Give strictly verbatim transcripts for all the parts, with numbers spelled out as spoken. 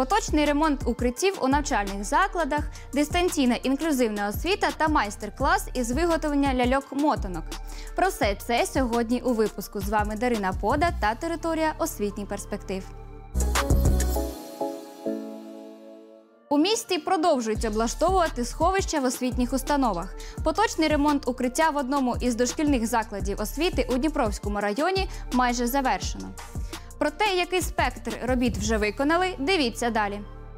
Поточний ремонт укриттів у навчальних закладах, дистанційна інклюзивна освіта та майстер-клас із виготовлення ляльок-мотанок. Про все це сьогодні у випуску. З вами Дарина Пода та територія освітніх перспектив. У місті продовжують облаштовувати сховища в освітніх установах. Поточний ремонт укриття в одному із дошкільних закладів освіти у Дніпровському районі майже завершено. Про те, який спектр робіт вже виконали, дивіться далі.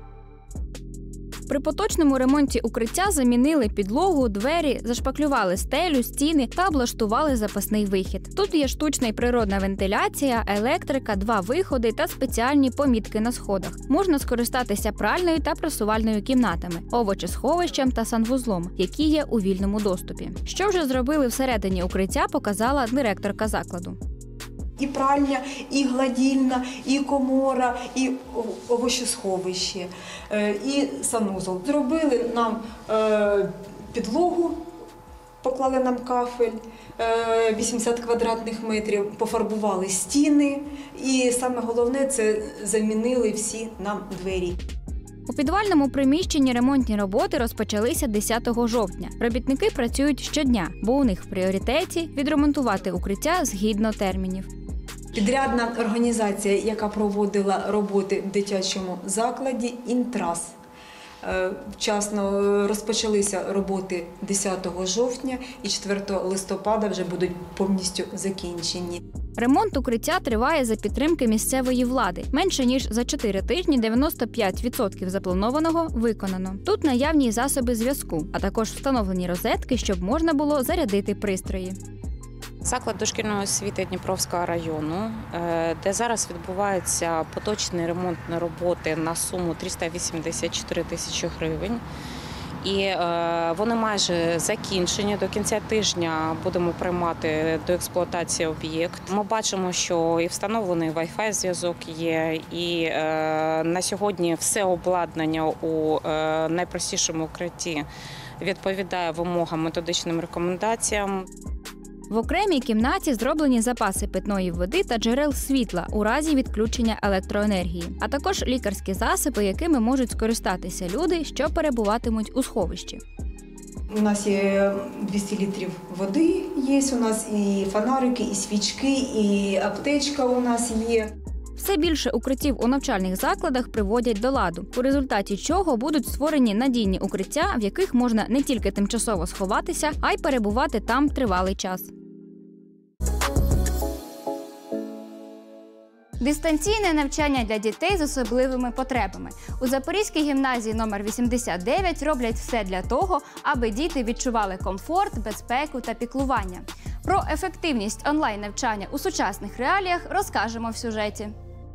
При поточному ремонті укриття замінили підлогу, двері, зашпаклювали стелю, стіни та облаштували запасний вихід. Тут є штучна і природна вентиляція, електрика, два виходи та спеціальні помітки на сходах. Можна скористатися пральною та прасувальною кімнатами, овочесховищем та санвузлом, які є у вільному доступі. Що вже зробили всередині укриття, показала директорка закладу. І пральня, і гладільна, і комора, і овочесховище, і санузел. Зробили нам підлогу, поклали нам кафель, вісімдесят квадратних метрів, пофарбували стіни і саме головне – це замінили всі нам двері. У підвальному приміщенні ремонтні роботи розпочалися десятого жовтня. Робітники працюють щодня, бо у них в пріоритеті відремонтувати укриття згідно термінів. Підрядна організація, яка проводила роботи в дитячому закладі «Інтрас». Вчасно розпочалися роботи десятого жовтня і четвертого листопада вже будуть повністю закінчені. Ремонт укриття триває за підтримки місцевої влади. Менше ніж за чотири тижні дев'яносто п'ять відсотків запланованого виконано. Тут наявні засоби зв'язку, а також встановлені розетки, щоб можна було зарядити пристрої. Заклад дошкільної освіти Дніпровського району, де зараз відбувається поточний ремонтні роботи на суму триста вісімдесят чотири тисячі гривень. І вони майже закінчені. До кінця тижня будемо приймати до експлуатації об'єкт. Ми бачимо, що і встановлений Wi-Fi зв'язок є, і на сьогодні все обладнання у найпростішому укритті відповідає вимогам, методичним рекомендаціям. В окремій кімнаті зроблені запаси питної води та джерел світла у разі відключення електроенергії, а також лікарські засоби, якими можуть скористатися люди, що перебуватимуть у сховищі. У нас є двісті літрів води, є у нас і фонарики, і свічки, і аптечка у нас є. Все більше укриттів у навчальних закладах приводять до ладу, у результаті чого будуть створені надійні укриття, в яких можна не тільки тимчасово сховатися, а й перебувати там тривалий час. Дистанційне навчання для дітей з особливими потребами. У Запорізькій гімназії номер вісімдесят дев'ять роблять все для того, аби діти відчували комфорт, безпеку та піклування. Про ефективність онлайн-навчання у сучасних реаліях розкажемо в сюжеті.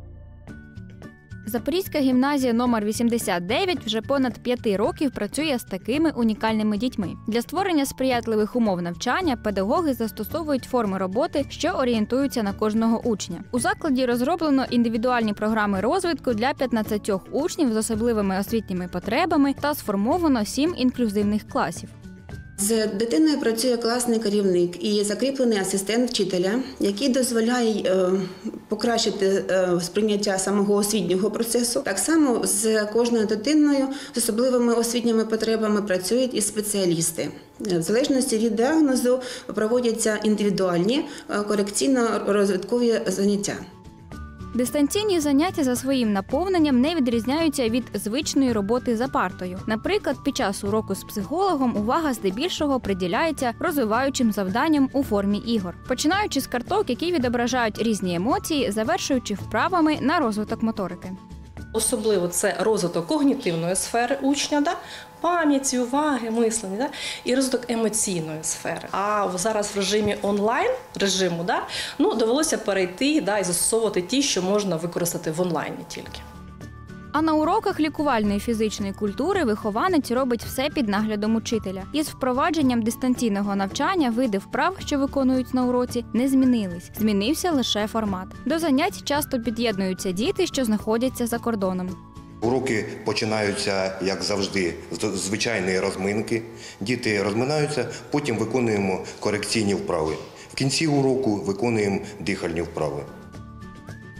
Запорізька гімназія номер вісімдесят дев'ять вже понад п'яти років працює з такими унікальними дітьми. Для створення сприятливих умов навчання педагоги застосовують форми роботи, що орієнтуються на кожного учня. У закладі розроблено індивідуальні програми розвитку для п'ятнадцяти учнів з особливими освітніми потребами та сформовано сім інклюзивних класів. З дитиною працює класний керівник і закріплений асистент вчителя, який дозволяє е, покращити е, сприйняття самого освітнього процесу. Так само з кожною дитиною з особливими освітніми потребами працюють і спеціалісти. В залежності від діагнозу проводяться індивідуальні корекційно-розвиткові заняття. Дистанційні заняття за своїм наповненням не відрізняються від звичної роботи за партою. Наприклад, під час уроку з психологом увага здебільшого приділяється розвиваючим завданням у формі ігор. Починаючи з карток, які відображають різні емоції, завершуючи вправами на розвиток моторики. Особливо це розвиток когнітивної сфери учня, да? Пам'яті, уваги, мислення, да? І розвиток емоційної сфери. А зараз в режимі онлайн режиму, да? Ну, довелося перейти, да, і застосовувати ті, що можна використати в онлайні тільки. А на уроках лікувальної фізичної культури вихованець робить все під наглядом учителя. Із впровадженням дистанційного навчання види вправ, що виконують на уроці, не змінились. Змінився лише формат. До занять часто під'єднуються діти, що знаходяться за кордоном. Уроки починаються, як завжди, з звичайної розминки. Діти розминаються, потім виконуємо корекційні вправи. В кінці уроку виконуємо дихальні вправи.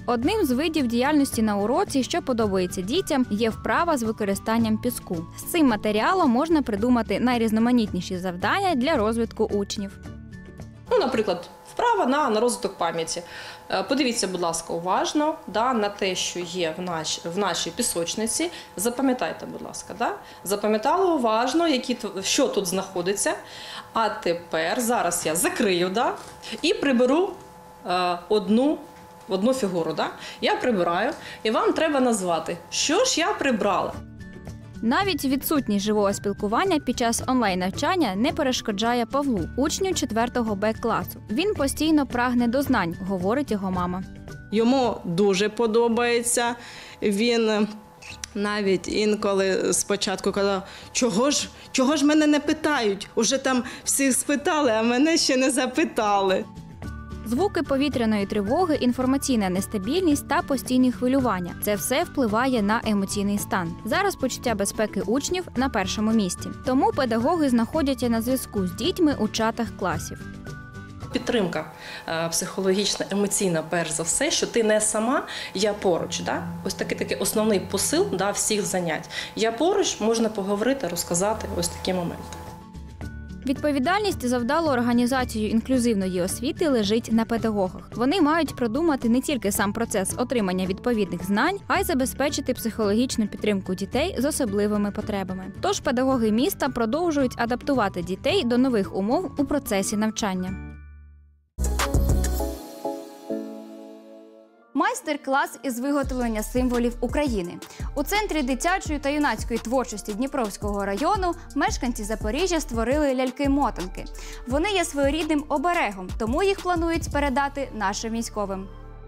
Одним з видів діяльності на уроці, що подобається дітям, є вправа з використанням піску. З цим матеріалом можна придумати найрізноманітніші завдання для розвитку учнів. Ну, наприклад, вправа на, на розвиток пам'яті. Е, Подивіться, будь ласка, уважно да, на те, що є в, наш, в нашій пісочниці. Запам'ятайте, будь ласка. Да? Запам'ятали уважно, які, що тут знаходиться. А тепер, зараз я закрию да, і приберу е, одну, одну фігуру. Да? Я прибираю, і вам треба назвати, що ж я прибрала. Навіть відсутність живого спілкування під час онлайн-навчання не перешкоджає Павлу, учню четвертого Б класу. Він постійно прагне до знань, говорить його мама. Йому дуже подобається. Він навіть інколи спочатку казав, чого ж, чого ж мене не питають? Уже там всіх спитали, а мене ще не запитали. Звуки повітряної тривоги, інформаційна нестабільність та постійні хвилювання – це все впливає на емоційний стан. Зараз почуття безпеки учнів на першому місці. Тому педагоги знаходяться на зв'язку з дітьми у чатах класів. Підтримка е, психологічна, емоційна, перш за все, що ти не сама, я поруч. Да? Ось такий, такий основний посил да, всіх занять. Я поруч, можна поговорити, розказати ось такі моменти. Відповідальність за вдалу організацію інклюзивної освіти лежить на педагогах. Вони мають продумати не тільки сам процес отримання відповідних знань, а й забезпечити психологічну підтримку дітей з особливими потребами. Тож педагоги міста продовжують адаптувати дітей до нових умов у процесі навчання. Майстер-клас із виготовлення символів України. У Центрі дитячої та юнацької творчості Дніпровського району мешканці Запоріжжя створили ляльки-мотанки. Вони є своєрідним оберегом, тому їх планують передати нашим військовим.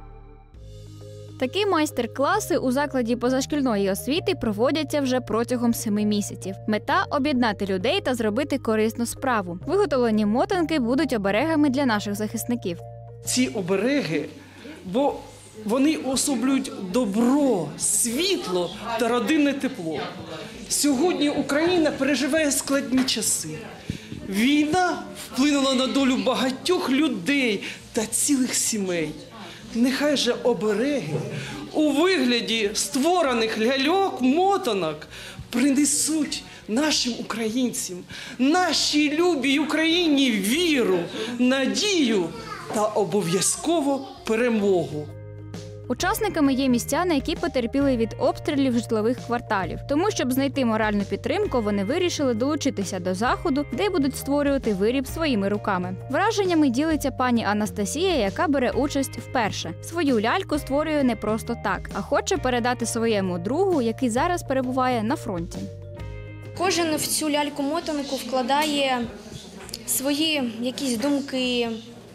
Такі майстер-класи у закладі позашкільної освіти проводяться вже протягом семи місяців. Мета – об'єднати людей та зробити корисну справу. Виготовлені мотанки будуть оберегами для наших захисників. Ці обереги, бо вони уособлюють добро, світло та родинне тепло. Сьогодні Україна переживає складні часи. Війна вплинула на долю багатьох людей та цілих сімей. Нехай же обереги у вигляді створених ляльок, мотанок принесуть нашим українцям, нашій любій Україні віру, надію та обов'язково перемогу. Учасниками є містяни, які потерпіли від обстрілів житлових кварталів. Тому, щоб знайти моральну підтримку, вони вирішили долучитися до заходу, де будуть створювати виріб своїми руками. Враженнями ділиться пані Анастасія, яка бере участь вперше. Свою ляльку створює не просто так, а хоче передати своєму другу, який зараз перебуває на фронті. Кожен в цю ляльку-мотанку вкладає свої якісь думки.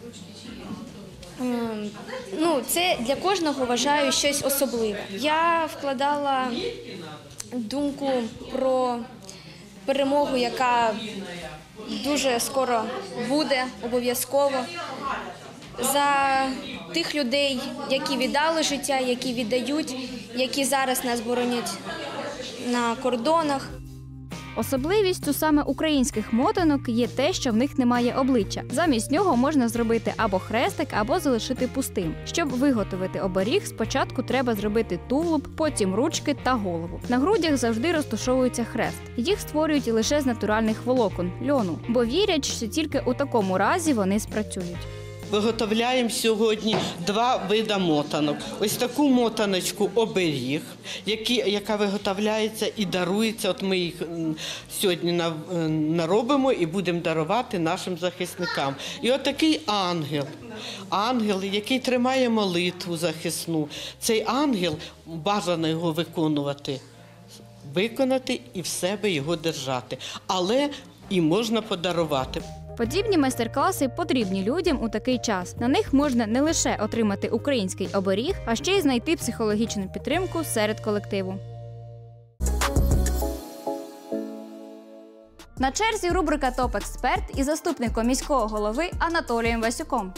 Ну, це для кожного, вважаю, щось особливе. Я вкладала думку про перемогу, яка дуже скоро буде, обов'язково. За тих людей, які віддали життя, які віддають, які зараз нас боронять на кордонах. Особливістю саме українських мотанок є те, що в них немає обличчя. Замість нього можна зробити або хрестик, або залишити пустим. Щоб виготовити оберіг, спочатку треба зробити тулуб, потім ручки та голову. На грудях завжди розташовується хрест. Їх створюють лише з натуральних волокон – льону, бо вірять, що тільки у такому разі вони спрацюють. Виготовляємо сьогодні два види мотанок. Ось таку мотаночку оберіг, які, яка виготовляється і дарується. От ми їх сьогодні наробимо і будемо дарувати нашим захисникам. І от такий ангел, ангел, який тримає молитву захисну. Цей ангел, бажано його виконувати, виконати і в себе його держати. Але і можна подарувати. Подібні майстер-класи потрібні людям у такий час. На них можна не лише отримати український оберіг, а ще й знайти психологічну підтримку серед колективу. На черзі рубрика «Топ-експерт» із заступником міського голови Анатолієм Васюком.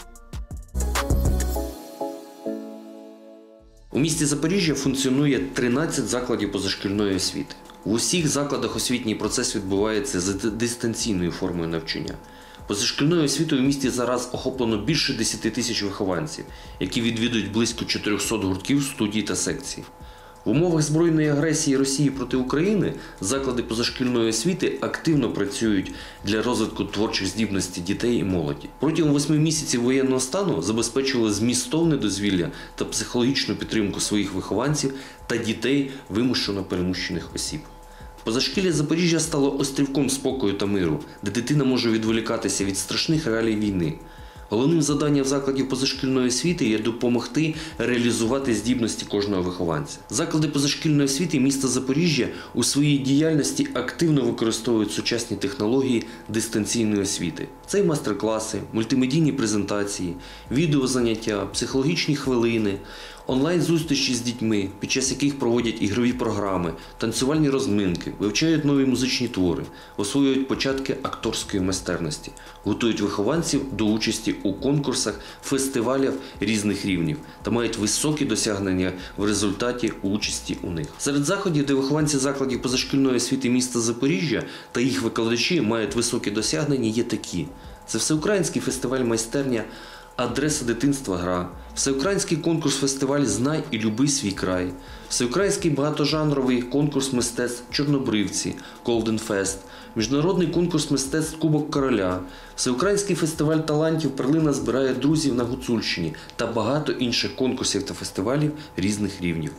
У місті Запоріжжя функціонує тринадцять закладів позашкільної освіти. У усіх закладах освітній процес відбувається за дистанційною формою навчання. Позашкільною освітою в місті зараз охоплено більше десяти тисяч вихованців, які відвідують близько чотирьохсот гуртків, студій та секцій. В умовах збройної агресії Росії проти України заклади позашкільної освіти активно працюють для розвитку творчих здібностей дітей і молоді. Протягом восьми місяців воєнного стану забезпечували змістовне дозвілля та психологічну підтримку своїх вихованців та дітей вимушено переміщених осіб. Позашкілля Запоріжжя стало острівком спокою та миру, де дитина може відволікатися від страшних реалій війни. Головним завданням закладів позашкільної освіти є допомогти реалізувати здібності кожного вихованця. Заклади позашкільної освіти міста Запоріжжя у своїй діяльності активно використовують сучасні технології дистанційної освіти. Це й майстер-класи, мультимедійні презентації, відеозаняття, психологічні хвилини, онлайн-зустрічі з дітьми, під час яких проводять ігрові програми, танцювальні розминки, вивчають нові музичні твори, освоюють початки акторської майстерності, готують вихованців до участі у конкурсах, фестивалях різних рівнів та мають високі досягнення в результаті участі у них. Серед заходів, де вихованці закладів позашкільної освіти міста Запоріжжя та їх викладачі мають високі досягнення, є такі. Це всеукраїнський фестиваль майстерня «Адреса дитинства гра», всеукраїнський конкурс-фестиваль «Знай і люби свій край», всеукраїнський багатожанровий конкурс мистецтв «Чорнобривці» Golden Fest, міжнародний конкурс мистецтв «Кубок короля», всеукраїнський фестиваль талантів «Перлина збирає друзів» на Гуцульщині та багато інших конкурсів та фестивалів різних рівнів.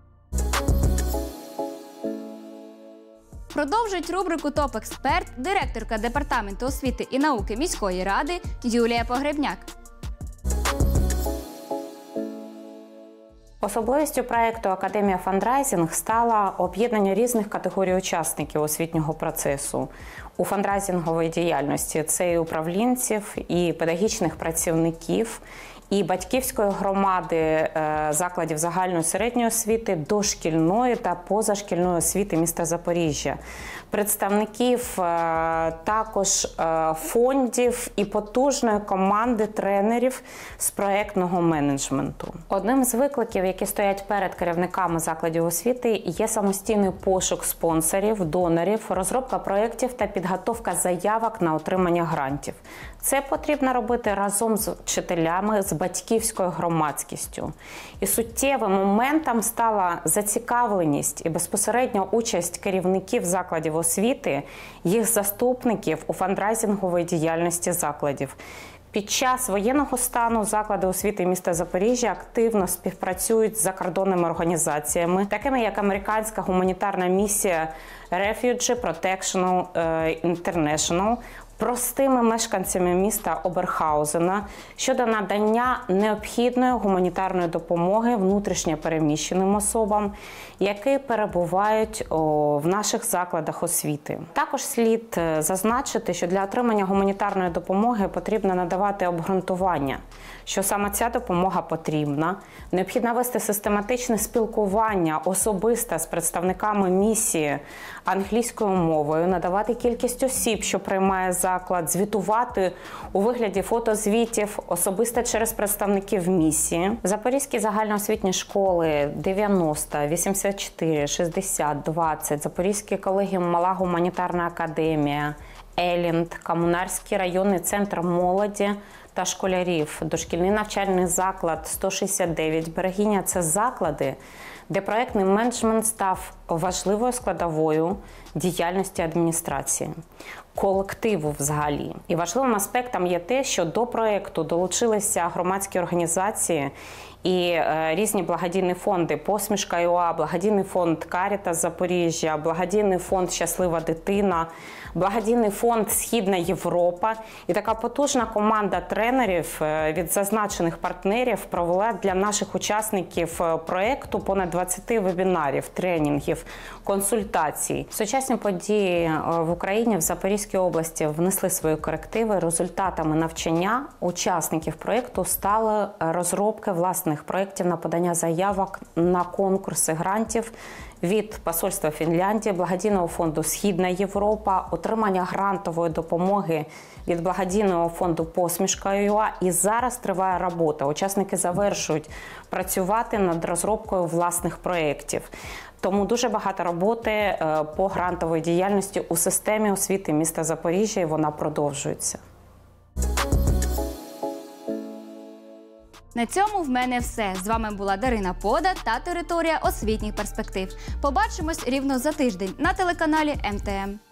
Продовжить рубрику «Топ-експерт» директорка Департаменту освіти і науки міської ради Юлія Погребняк. Особливістю проєкту «Академія фандрайзинг» стало об'єднання різних категорій учасників освітнього процесу у фандрайзинговій діяльності. Це і управлінців, і педагогічних працівників, і батьківської громади закладів загальної середньої освіти, дошкільної та позашкільної освіти міста Запоріжжя, представників також фондів і потужної команди тренерів з проєктного менеджменту. Одним з викликів, які стоять перед керівниками закладів освіти, є самостійний пошук спонсорів, донорів, розробка проєктів та підготовка заявок на отримання грантів. Це потрібно робити разом з вчителями, з батьківською громадськістю. І суттєвим моментом стала зацікавленість і безпосередня участь керівників закладів освіти, їх заступників у фандрайзинговій діяльності закладів. Під час воєнного стану заклади освіти міста Запоріжжя активно співпрацюють з закордонними організаціями, такими як американська гуманітарна місія Refugee Protection International, простими мешканцями міста Оберхаузена щодо надання необхідної гуманітарної допомоги внутрішньо переміщеним особам, які перебувають о, в наших закладах освіти. Також слід зазначити, що для отримання гуманітарної допомоги потрібно надавати обґрунтування, що саме ця допомога потрібна. Необхідно вести систематичне спілкування особисто з представниками місії англійською мовою, надавати кількість осіб, що приймає заклад, звітувати у вигляді фотозвітів особисто через представників місії. Запорізькі загальноосвітні школи дев'яносто, вісімдесят чотири, шістдесят, двадцять, Запорізький колегіум Мала гуманітарна академія, Елінд, Комунарський районний центр молоді та школярів, дошкільний навчальний заклад сто шістдесят дев'ять, Берегиня – це заклади, де проєктний менеджмент став важливою складовою діяльності адміністрації, колективу взагалі. І важливим аспектом є те, що до проєкту долучилися громадські організації і е, різні благодійні фонди «Посмішка ЮА», благодійний фонд «Карітас Запоріжжя», благодійний фонд «Щаслива дитина», благодійний фонд «Східна Європа». І така потужна команда тренерів від зазначених партнерів провела для наших учасників проєкту понад двадцять вебінарів, тренінгів, консультацій. Сучасні події в Україні, в Запорізькій області внесли свої корективи. Результатами навчання учасників проєкту стали розробки власних проєктів на подання заявок на конкурси грантів від Посольства Фінляндії, благодійного фонду «Східна Європа», отримання грантової допомоги від благодійного фонду «Посмішка ЮА». І зараз триває робота. Учасники завершують працювати над розробкою власних проєктів. Тому дуже багато роботи по грантовій діяльності у системі освіти міста Запоріжжя, і вона продовжується. На цьому в мене все. З вами була Дарина Пода та територія освітніх перспектив. Побачимось рівно за тиждень на телеканалі ем те ем.